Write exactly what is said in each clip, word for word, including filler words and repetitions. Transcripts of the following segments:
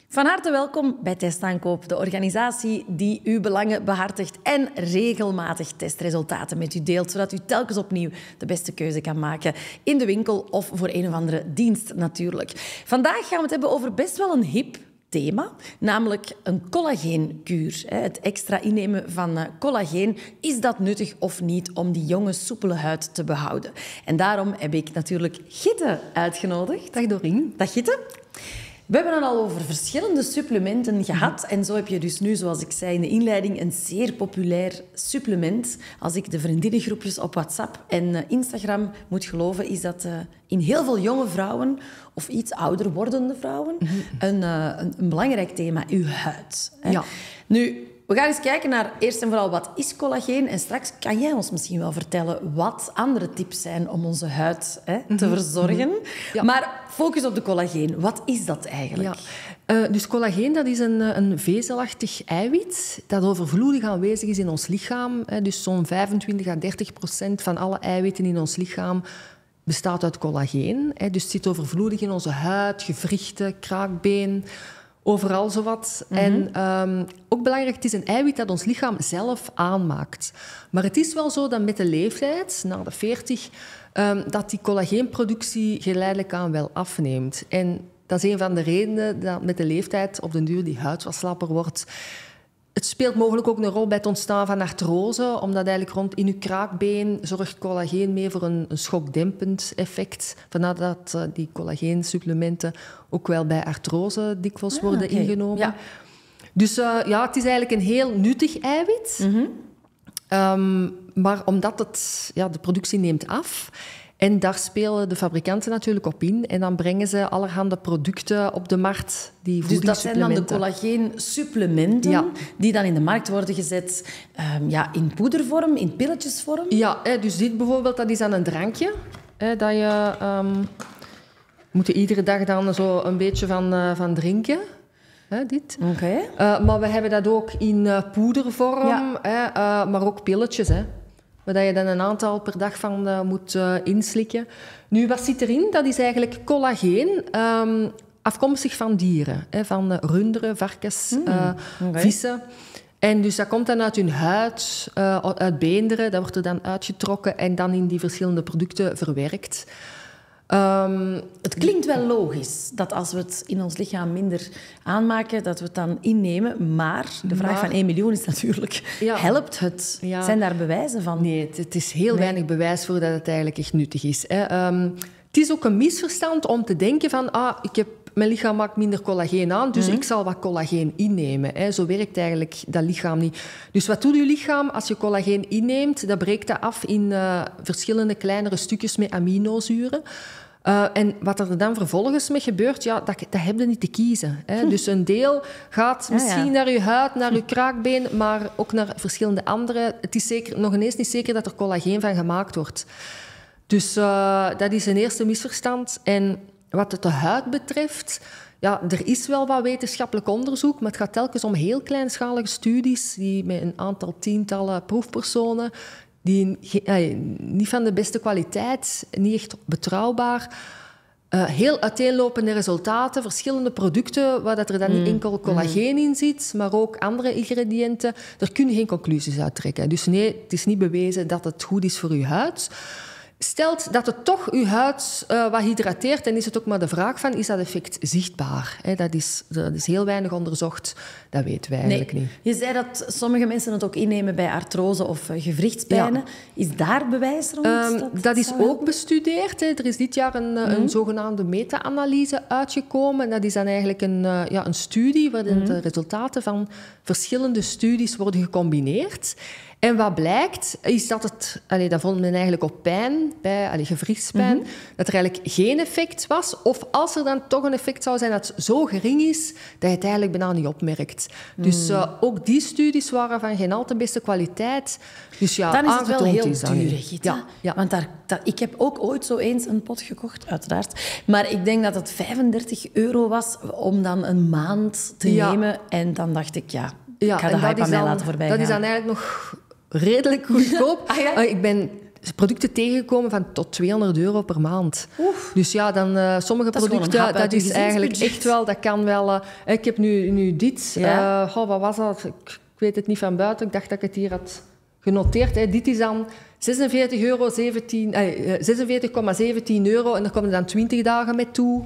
Van harte welkom bij Testaankoop, de organisatie die uw belangen behartigt en regelmatig testresultaten met u deelt, zodat u telkens opnieuw de beste keuze kan maken in de winkel of voor een of andere dienst natuurlijk. Vandaag gaan we het hebben over best wel een hip thema, namelijk een collageenkuur. Het extra innemen van collageen, is dat nuttig of niet om die jonge, soepele huid te behouden? En daarom heb ik natuurlijk Gitte uitgenodigd. Dag Dorien. Dag Gitte. We hebben het al over verschillende supplementen gehad. En zo heb je dus nu, zoals ik zei in de inleiding, een zeer populair supplement. Als ik de vriendinnengroepjes op WhatsApp en Instagram moet geloven, is dat uh, in heel veel jonge vrouwen of iets ouder wordende vrouwen mm-hmm. een, uh, een, een belangrijk thema, uw huid. Hè? Ja. Nu, we gaan eens kijken naar eerst en vooral wat is collageen. En straks kan jij ons misschien wel vertellen wat andere tips zijn om onze huid hè, te mm-hmm. verzorgen. Mm-hmm. Ja. Maar focus op de collageen. Wat is dat eigenlijk? Ja. Uh, dus collageen, dat is een, een vezelachtig eiwit dat overvloedig aanwezig is in ons lichaam. Hè. Dus zo'n vijfentwintig à dertig procent van alle eiwitten in ons lichaam bestaat uit collageen. Hè. Dus het zit overvloedig in onze huid, gewrichten, kraakbeen. Overal zowat. Mm-hmm. En um, ook belangrijk, het is een eiwit dat ons lichaam zelf aanmaakt. Maar het is wel zo dat met de leeftijd, na de veertig, um, dat die collageenproductie geleidelijk aan wel afneemt. En dat is een van de redenen dat met de leeftijd op den duur die huid wat slapper wordt. Het speelt mogelijk ook een rol bij het ontstaan van artrose, omdat eigenlijk rond in uw kraakbeen zorgt collageen mee voor een, een schokdempend effect. Vandaar dat uh, die collageensupplementen ook wel bij artrose dikwijls ah, worden okay. ingenomen. Ja. Dus uh, ja, het is eigenlijk een heel nuttig eiwit. Mm-hmm. Um, maar omdat het, ja, de productie neemt af. En daar spelen de fabrikanten natuurlijk op in. En dan brengen ze allerhande producten op de markt. Die dus dat zijn dan de collageensupplementen ja. die dan in de markt worden gezet um, ja, in poedervorm, in pilletjesvorm? Ja, hè, dus dit bijvoorbeeld, dat is dan een drankje. Hè, dat je um, moet je iedere dag dan zo een beetje van, uh, van drinken. Hè, dit. Okay. Uh, maar we hebben dat ook in uh, poedervorm, ja. hè, uh, maar ook pilletjes, hè. Waar je dan een aantal per dag van uh, moet uh, inslikken. Nu, wat zit erin? Dat is eigenlijk collageen, um, afkomstig van dieren. Hè, van uh, runderen, varkens, mm, uh, okay. vissen. En dus dat komt dan uit hun huid, uh, uit beenderen. Dat wordt er dan uitgetrokken en dan in die verschillende producten verwerkt. Um, het klinkt wel logisch dat als we het in ons lichaam minder aanmaken, dat we het dan innemen. Maar de vraag maar, van één miljoen is natuurlijk, ja, helpt het? Ja. Zijn daar bewijzen van? Nee, het, het is heel nee. weinig bewijs voor dat het eigenlijk echt nuttig is. Hè. Um, het is ook een misverstand om te denken van, ah, ik heb, mijn lichaam maakt minder collageen aan, dus mm-hmm. ik zal wat collageen innemen. Hè. Zo werkt eigenlijk dat lichaam niet. Dus wat doet je lichaam als je collageen inneemt? Dat breekt dat af in uh, verschillende kleinere stukjes met aminozuren. Uh, en wat er dan vervolgens mee gebeurt, ja, dat, dat heb je niet te kiezen. Hè. Hm. Dus een deel gaat misschien ja, ja. naar je huid, naar je kraakbeen, maar ook naar verschillende andere. Het is zeker, nog ineens niet zeker dat er collageen van gemaakt wordt. Dus uh, dat is een eerste misverstand. En wat het de huid betreft, ja, er is wel wat wetenschappelijk onderzoek, maar het gaat telkens om heel kleinschalige studies die met een aantal tientallen proefpersonen, die eh, niet van de beste kwaliteit, niet echt betrouwbaar. Uh, heel uiteenlopende resultaten, verschillende producten, waar dat er dan mm. niet enkel collageen in zit, maar ook andere ingrediënten. Daar kun je geen conclusies uit trekken. Dus nee, het is niet bewezen dat het goed is voor je huid. Stelt dat het toch uw huid uh, wat hydrateert, dan is het ook maar de vraag van, is dat effect zichtbaar? He, dat, is, dat is heel weinig onderzocht, dat weten wij eigenlijk nee. niet. Je zei dat sommige mensen het ook innemen bij artrose of uh, gewrichtspijnen. Ja. Is daar bewijs rond? Um, dat dat is ook bestudeerd. He. Er is dit jaar een, mm-hmm. een zogenaamde meta-analyse uitgekomen. Dat is dan eigenlijk een, uh, ja, een studie waarin mm-hmm. de resultaten van verschillende studies worden gecombineerd. En wat blijkt, is dat het... Allee, dat vond men eigenlijk op pijn, bij allee, gewrichtspijn, mm-hmm. dat er eigenlijk geen effect was. Of als er dan toch een effect zou zijn dat het zo gering is, dat je het eigenlijk bijna niet opmerkt. Mm. Dus uh, ook die studies waren van geen al te beste kwaliteit. Dus ja, dan is het wel heel is duur, Gitte. Ja, ja. Want daar, dat, ik heb ook ooit zo eens een pot gekocht, uiteraard. Maar ik denk dat het vijfendertig euro was om dan een maand te ja. nemen. En dan dacht ik, ja, ja ik ga de hype aan mij dan, laten voorbij Dat gaan. is dan eigenlijk nog redelijk goedkoop. ah, ja? uh, ik ben producten tegengekomen van tot tweehonderd euro per maand. Oef. Dus ja, dan uh, sommige dat producten, is dat is eigenlijk echt wel, dat kan wel... Uh, ik heb nu, nu dit, ja. uh, oh, wat was dat? Ik, ik weet het niet van buiten, ik dacht dat ik het hier had genoteerd. Hè. Dit is dan zesenveertig euro, zeventien, uh, zesenveertig komma zeventien euro en daar komen dan twintig dagen mee toe.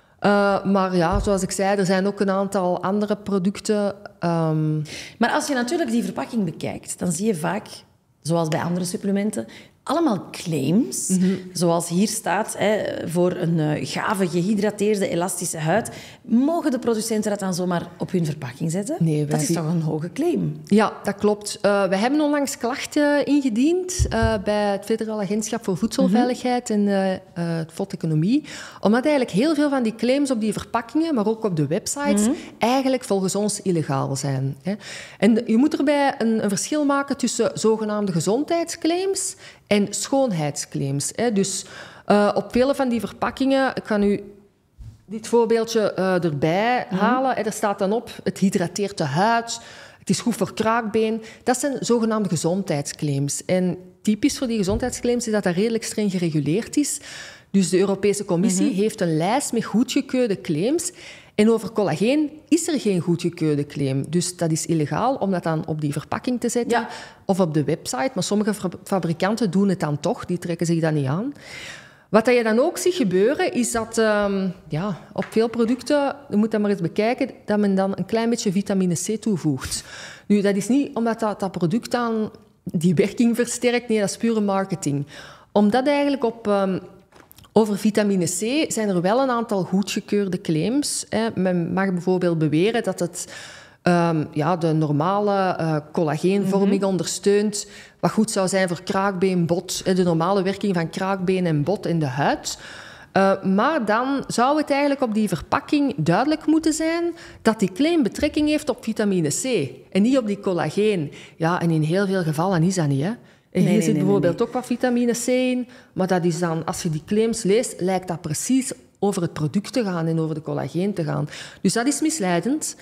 Uh, maar ja, zoals ik zei, er zijn ook een aantal andere producten. Um... Maar als je natuurlijk die verpakking bekijkt, dan zie je vaak, zoals bij andere supplementen, allemaal claims. Mm-hmm. Zoals hier staat, hè, voor een uh, gave, gehydrateerde, elastische huid. Mogen de producenten dat dan zomaar op hun verpakking zetten? Nee, dat is die... toch een hoge claim? Ja, dat klopt. Uh, we hebben onlangs klachten ingediend uh, bij het Federaal Agentschap voor Voedselveiligheid mm-hmm. en uh, uh, het F O D-economie. Omdat eigenlijk heel veel van die claims op die verpakkingen, maar ook op de websites, mm-hmm. eigenlijk volgens ons illegaal zijn. Hè. En je moet erbij een, een verschil maken tussen zogenaamde gezondheidsclaims en schoonheidsclaims. Hè. Dus uh, op vele van die verpakkingen, ik ga nu dit voorbeeldje uh, erbij mm. halen. Hè. Er staat dan op, het hydrateert de huid, het is goed voor kraakbeen. Dat zijn zogenaamde gezondheidsclaims. En typisch voor die gezondheidsclaims is dat dat redelijk streng gereguleerd is. Dus de Europese Commissie mm-hmm. heeft een lijst met goedgekeurde claims. En over collageen is er geen goedgekeurde claim. Dus dat is illegaal om dat dan op die verpakking te zetten ja. of op de website. Maar sommige fabrikanten doen het dan toch, die trekken zich dat niet aan. Wat je dan ook ziet gebeuren, is dat um, ja, op veel producten, je moet dat maar eens bekijken, dat men dan een klein beetje vitamine C toevoegt. Nu, dat is niet omdat dat, dat product dan die werking versterkt, nee, dat is pure marketing. Omdat eigenlijk op... Um, Over vitamine C zijn er wel een aantal goedgekeurde claims. Hè. Men mag bijvoorbeeld beweren dat het um, ja, de normale uh, collageenvorming mm-hmm. ondersteunt, wat goed zou zijn voor kraakbeen, bot, de normale werking van kraakbeen en bot in de huid. Uh, maar dan zou het eigenlijk op die verpakking duidelijk moeten zijn dat die claim betrekking heeft op vitamine C en niet op die collageen. Ja, en in heel veel gevallen is dat niet, hè. En hier nee, zit nee, bijvoorbeeld nee, nee. ook wat vitamine C in, maar dat is dan, als je die claims leest, lijkt dat precies over het product te gaan en over de collageen te gaan. Dus dat is misleidend.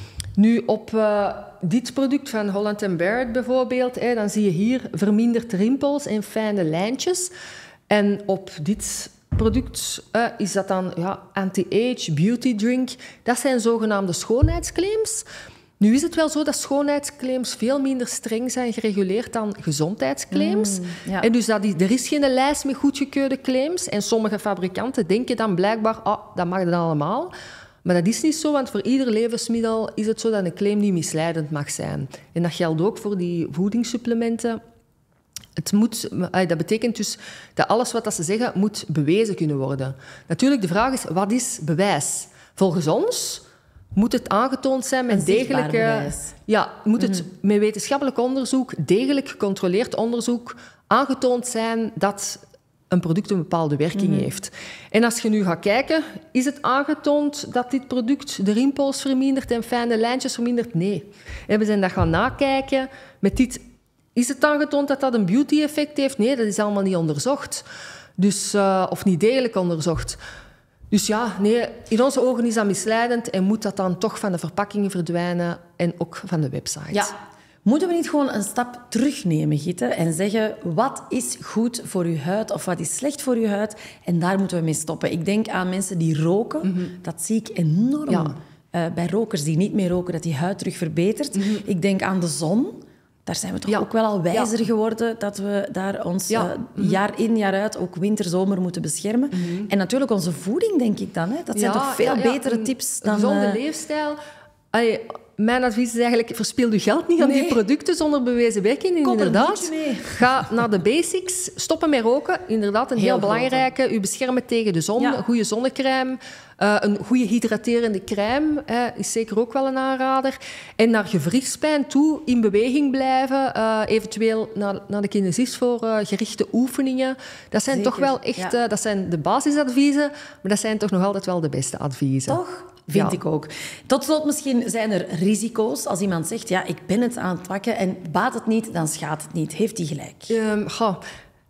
Nu, op uh, dit product van Holland and Barrett bijvoorbeeld, hè, dan zie je hier verminderd rimpels en fijne lijntjes. En op dit product uh, is dat dan ja, anti-age, beauty drink. Dat zijn zogenaamde schoonheidsclaims. Nu is het wel zo dat schoonheidsclaims veel minder streng zijn gereguleerd dan gezondheidsclaims. Mm, ja. En dus dat is, er is geen lijst met goedgekeurde claims. En sommige fabrikanten denken dan blijkbaar, ah, dat mag dan allemaal. Maar dat is niet zo, want voor ieder levensmiddel is het zo dat een claim niet misleidend mag zijn. En dat geldt ook voor die voedingssupplementen. Het moet, dat betekent dus dat alles wat ze zeggen moet bewezen kunnen worden. Natuurlijk, de vraag is, wat is bewijs? Volgens ons moet het aangetoond zijn met degelijke... Ja, moet het mm-hmm. met wetenschappelijk onderzoek, degelijk gecontroleerd onderzoek, aangetoond zijn dat een product een bepaalde werking mm-hmm. heeft. En als je nu gaat kijken, is het aangetoond dat dit product de rimpels vermindert en fijne lijntjes vermindert? Nee. En we zijn dat gaan nakijken. Met dit, is het aangetoond dat dat een beauty-effect heeft? Nee, dat is allemaal niet onderzocht. Dus, uh, of niet degelijk onderzocht. Dus ja, nee, in onze ogen is dat misleidend en moet dat dan toch van de verpakkingen verdwijnen en ook van de website. Ja. Moeten we niet gewoon een stap terugnemen, Gitte, en zeggen wat is goed voor uw huid of wat is slecht voor uw huid? En daar moeten we mee stoppen. Ik denk aan mensen die roken. Mm-hmm. Dat zie ik enorm ja. uh, bij rokers die niet meer roken, dat die huid terug verbetert. Mm-hmm. Ik denk aan de zon. Daar zijn we toch ja. ook wel al wijzer ja. geworden dat we daar ons ja. uh, mm-hmm. jaar in, jaar uit, ook winter, zomer, moeten beschermen. Mm-hmm. En natuurlijk onze voeding, denk ik dan. Hè. Dat zijn ja, toch veel ja, ja. betere een tips dan... gezonde uh... leefstijl. Allee, mijn advies is eigenlijk, verspil je geld niet aan nee. die producten zonder bewezen werking. Inderdaad, mee. Ga naar de basics. Stoppen met roken. Inderdaad, een heel, heel belangrijke. U beschermen tegen de zon. Ja. Een goede zonnecrème. Uh, een goede hydraterende crème uh, is zeker ook wel een aanrader. En naar gewrichtspijn toe in beweging blijven. Uh, eventueel naar, naar de kinesist voor uh, gerichte oefeningen. Dat zijn zeker. toch wel echt ja. uh, dat zijn de basisadviezen. Maar dat zijn toch nog altijd wel de beste adviezen. Toch? Vind ja. ik ook. Tot slot, misschien zijn er risico's. Als iemand zegt, ja, ik ben het aan het pakken en baat het niet, dan schaadt het niet. Heeft hij gelijk? Um, goh.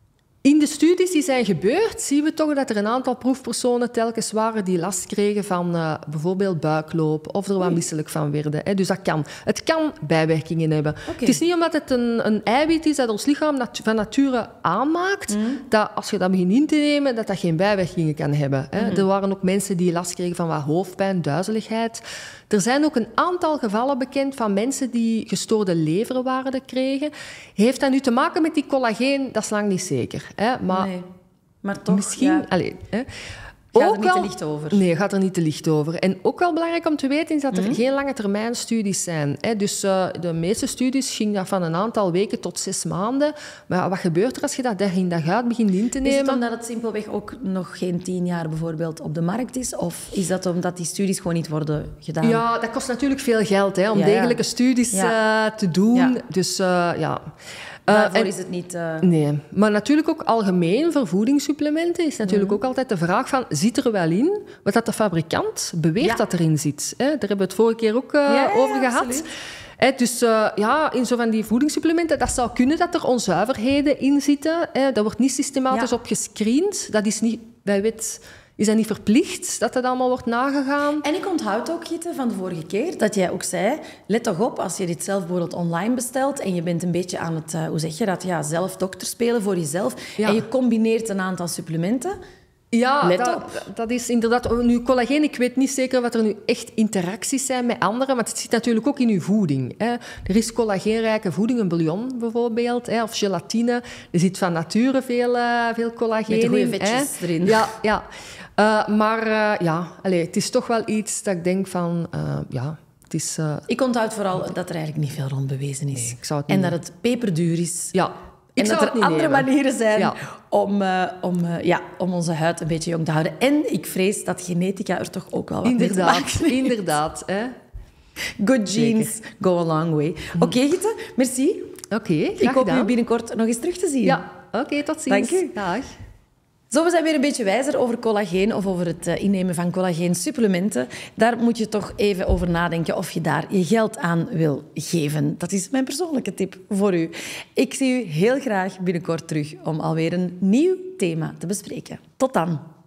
In de studies die zijn gebeurd, zien we toch dat er een aantal proefpersonen telkens waren die last kregen van uh, bijvoorbeeld buikloop of er wat misselijk van werden. Hè. Dus dat kan. Het kan bijwerkingen hebben. Okay. Het is niet omdat het een, een eiwit is dat ons lichaam nat- van nature aanmaakt, mm. dat als je dat begint in te nemen, dat dat geen bijwerkingen kan hebben. Hè. Mm-hmm. Er waren ook mensen die last kregen van wat hoofdpijn, duizeligheid. Er zijn ook een aantal gevallen bekend van mensen die gestoorde leverwaarden kregen. Heeft dat nu te maken met die collageen? Dat is lang niet zeker. Hè? Maar, nee, maar toch, misschien... Ja. Allez, hè? Gaat ook er niet wel, te licht over? Nee, gaat er niet te licht over. En ook wel belangrijk om te weten is dat er Mm-hmm. geen lange termijn studies zijn. Hè? Dus uh, de meeste studies gingen dat van een aantal weken tot zes maanden. Maar ja, wat gebeurt er als je dat dag in dag uit begint in te nemen? Is het omdat het simpelweg ook nog geen tien jaar bijvoorbeeld op de markt is? Of is dat omdat die studies gewoon niet worden gedaan? Ja, dat kost natuurlijk veel geld hè, om ja, ja. degelijke studies ja. uh, te doen. Ja. Dus uh, ja... Uh, Daarvoor en, is het niet... Uh... Nee, maar natuurlijk ook algemeen voor voedingssupplementen is natuurlijk mm. ook altijd de vraag van, zit er wel in wat dat de fabrikant beweert ja. dat erin zit? Hè? Daar hebben we het vorige keer ook uh, ja, ja, over gehad. Hè, dus uh, ja, in zo van die voedingssupplementen, dat zou kunnen dat er onzuiverheden in zitten. Hè? Daar wordt niet systematisch ja. op gescreend. Dat is niet bij wet... Is dat niet verplicht, dat dat allemaal wordt nagegaan? En ik onthoud ook, Gitte, van de vorige keer, dat jij ook zei, let toch op, als je dit zelf bijvoorbeeld online bestelt en je bent een beetje aan het, uh, hoe zeg je dat, ja, zelf dokter spelen voor jezelf ja. en je combineert een aantal supplementen, ja, let dat, op. dat is inderdaad... Nu, collageen, ik weet niet zeker wat er nu echt interacties zijn met anderen, maar het zit natuurlijk ook in uw voeding. Hè. Er is collageenrijke voeding, een bouillon bijvoorbeeld, hè, of gelatine. Er zit van nature veel, uh, veel collageen in. Met de goede vetjes hè. erin. Ja, ja. Uh, maar uh, ja, allez, het is toch wel iets dat ik denk van... Uh, ja, het is, uh, ik onthoud vooral dat er eigenlijk niet veel rond bewezen is. Nee, ik zou het niet en dat het peperduur is. Ja. En dat er andere nemen. manieren zijn ja. om, uh, om, uh, ja, om onze huid een beetje jong te houden. En ik vrees dat genetica er toch ook wel wat mee te maken heeft. Inderdaad, hè. Good genes Zeker. Go a long way. Oké, okay, Gitte, merci. Oké, okay, Ik hoop u binnenkort nog eens terug te zien. Ja, oké, okay, tot ziens. Dank u. Dag. Zo, we zijn weer een beetje wijzer over collageen of over het innemen van collageensupplementen. Daar moet je toch even over nadenken of je daar je geld aan wil geven. Dat is mijn persoonlijke tip voor u. Ik zie u heel graag binnenkort terug om alweer een nieuw thema te bespreken. Tot dan.